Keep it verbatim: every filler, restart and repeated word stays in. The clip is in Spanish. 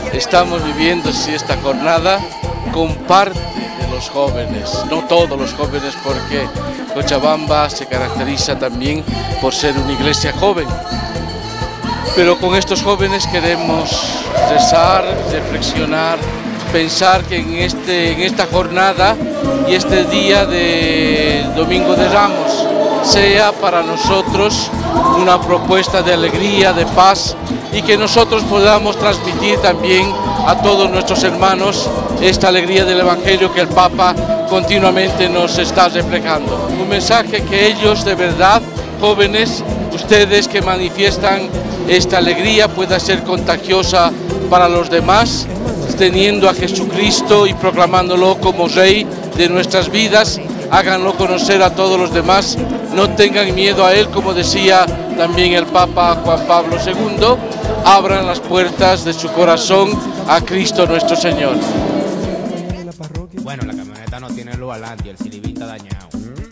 estamos viviendo sí, esta jornada con parte de los jóvenes, no todos los jóvenes, porque Cochabamba se caracteriza también por ser una iglesia joven. Pero con estos jóvenes queremos rezar, reflexionar, pensar que en, este, en esta jornada y este día de Domingo de Ramos sea para nosotros una propuesta de alegría, de paz, y que nosotros podamos transmitir también a todos nuestros hermanos esta alegría del Evangelio que el Papa continuamente nos está reflejando. Un mensaje que ellos de verdad, jóvenes, ustedes que manifiestan esta alegría pueda ser contagiosa para los demás, teniendo a Jesucristo y proclamándolo como Rey de nuestras vidas. Háganlo conocer a todos los demás, no tengan miedo a Él, como decía también el Papa Juan Pablo segundo, abran las puertas de su corazón a Cristo nuestro Señor. Bueno, la camioneta no tiene luz adelante y el silibín está dañado.